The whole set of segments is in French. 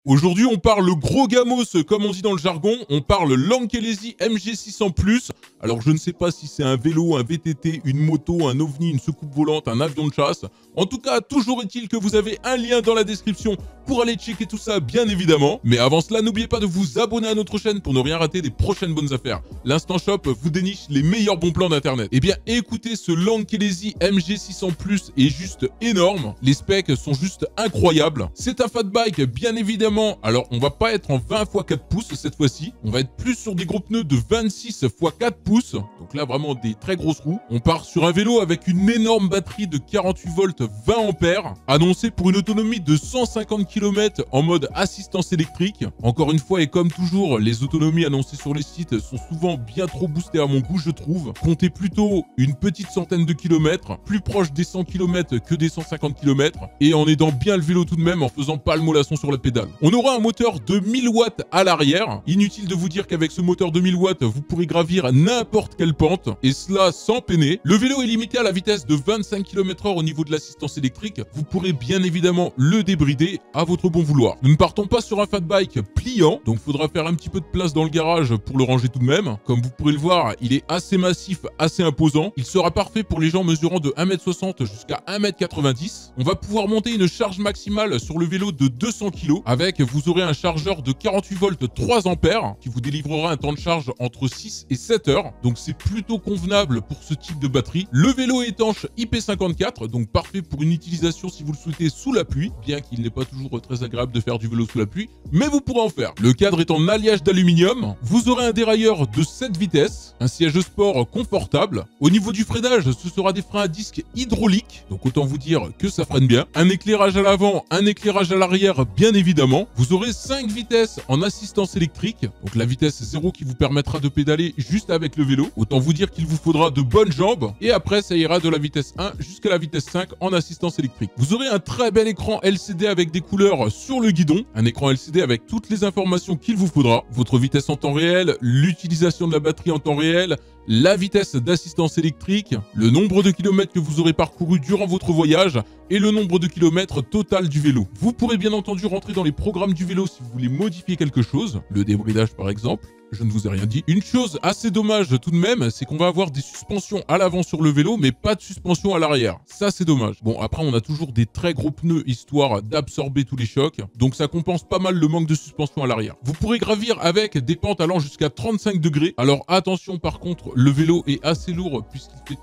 Aujourd'hui, on parle gros gamos, comme on dit dans le jargon. On parle Lankelesi MG600+. Alors, je ne sais pas si c'est un vélo, un VTT, une moto, un ovni, une soucoupe volante, un avion de chasse. En tout cas, toujours est-il que vous avez un lien dans la description pour aller checker tout ça, bien évidemment. Mais avant cela, n'oubliez pas de vous abonner à notre chaîne pour ne rien rater des prochaines bonnes affaires. L'Instant Shop vous déniche les meilleurs bons plans d'internet. Eh bien, écoutez, ce Lankelesi MG600+ est juste énorme. Les specs sont juste incroyables. C'est un fat bike, bien évidemment. Alors, on va pas être en 20 x 4 pouces cette fois-ci. On va être plus sur des gros pneus de 26 x 4 pouces. Donc là, vraiment des très grosses roues. On part sur un vélo avec une énorme batterie de 48 volts 20 ampères, annoncée pour une autonomie de 150 km en mode assistance électrique. Encore une fois, et comme toujours, les autonomies annoncées sur les sites sont souvent bien trop boostées à mon goût, je trouve. Comptez plutôt une petite centaine de kilomètres, plus proche des 100 km que des 150 km, et en aidant bien le vélo tout de même, en faisant pas le mollasson sur la pédale. On aura un moteur de 1000 watts à l'arrière. Inutile de vous dire qu'avec ce moteur de 1000 watts, vous pourrez gravir n'importe quelle pente, et cela sans peiner. Le vélo est limité à la vitesse de 25 km/h au niveau de l'assistance électrique. Vous pourrez bien évidemment le débrider à votre bon vouloir. Nous ne partons pas sur un fat bike pliant, donc il faudra faire un petit peu de place dans le garage pour le ranger tout de même. Comme vous pourrez le voir, il est assez massif, assez imposant. Il sera parfait pour les gens mesurant de 1m60 jusqu'à 1m90. On va pouvoir monter une charge maximale sur le vélo de 200 kg. Avec, vous aurez un chargeur de 48 volts 3 ampères qui vous délivrera un temps de charge entre 6 et 7 heures. Donc c'est plutôt convenable pour ce type de batterie. Le vélo est étanche IP54, donc parfait pour une utilisation si vous le souhaitez sous la pluie, bien qu'il n'est pas toujours très agréable de faire du vélo sous la pluie, mais vous pourrez en faire. Le cadre est en alliage d'aluminium. Vous aurez un dérailleur de 7 vitesses, un siège sport confortable. Au niveau du freinage, ce sera des freins à disque hydrauliques, donc autant vous dire que ça freine bien. Un éclairage à l'avant, un éclairage à l'arrière, bien évidemment. Vous aurez 5 vitesses en assistance électrique, donc la vitesse 0 qui vous permettra de pédaler juste avec le vélo. Autant vous dire qu'il vous faudra de bonnes jambes, et après ça ira de la vitesse 1 jusqu'à la vitesse 5 en assistance électrique. Vous aurez un très bel écran LCD avec des couleurs sur le guidon, un écran LCD avec toutes les informations qu'il vous faudra, votre vitesse en temps réel, l'utilisation de la batterie en temps réel, la vitesse d'assistance électrique, le nombre de kilomètres que vous aurez parcouru durant votre voyage et le nombre de kilomètres total du vélo. Vous pourrez bien entendu rentrer dans les programmes du vélo si vous voulez modifier quelque chose, le débridage par exemple. Je ne vous ai rien dit. Une chose assez dommage tout de même, c'est qu'on va avoir des suspensions à l'avant sur le vélo, mais pas de suspension à l'arrière. Ça, c'est dommage. Bon, après, on a toujours des très gros pneus, histoire d'absorber tous les chocs. Donc, ça compense pas mal le manque de suspension à l'arrière. Vous pourrez gravir avec des pentes allant jusqu'à 35 degrés. Alors, attention, par contre, le vélo est assez lourd, puisqu'il fait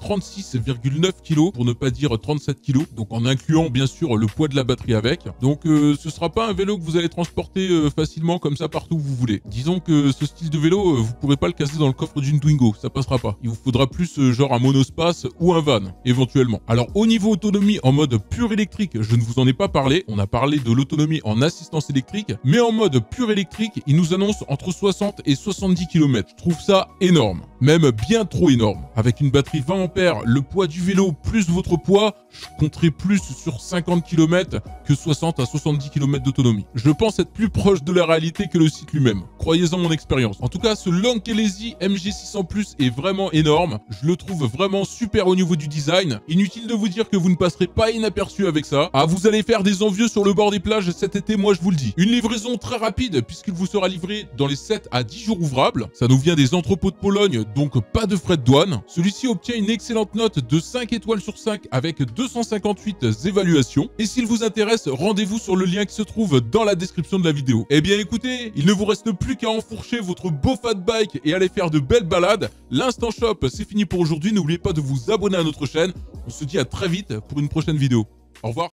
36,9 kg, pour ne pas dire 37 kg. Donc, en incluant, bien sûr, le poids de la batterie avec. Donc, ce sera pas un vélo que vous allez transporter facilement comme ça partout où vous voulez. Disons que ce style de vélo, vous pourrez pas le caser dans le coffre d'une Twingo, ça passera pas. Il vous faudra plus genre un monospace ou un van, éventuellement. Alors au niveau autonomie en mode pur électrique, je ne vous en ai pas parlé, on a parlé de l'autonomie en assistance électrique, mais en mode pur électrique, il nous annonce entre 60 et 70 km. Je trouve ça énorme, même bien trop énorme. Avec une batterie 20 ampères, le poids du vélo plus votre poids, je compterai plus sur 50 km que 60 à 70 km d'autonomie. Je pense être plus proche de la réalité que le site lui-même. Croyez-en mon expérience. En tout cas, ce Lankelesi MG600+ est vraiment énorme. Je le trouve vraiment super au niveau du design. Inutile de vous dire que vous ne passerez pas inaperçu avec ça. Ah, vous allez faire des envieux sur le bord des plages cet été, moi je vous le dis. Une livraison très rapide puisqu'il vous sera livré dans les 7 à 10 jours ouvrables. Ça nous vient des entrepôts de Pologne, donc pas de frais de douane. Celui-ci obtient une excellente note de 5 étoiles sur 5 avec 258 évaluations. Et s'il vous intéresse, rendez-vous sur le lien qui se trouve dans la description de la vidéo. Eh bien écoutez, il ne vous reste plus qu'à enfourcher votre beau fat bike et aller faire de belles balades. L'Instant Shop, c'est fini pour aujourd'hui. N'oubliez pas de vous abonner à notre chaîne. On se dit à très vite pour une prochaine vidéo. Au revoir.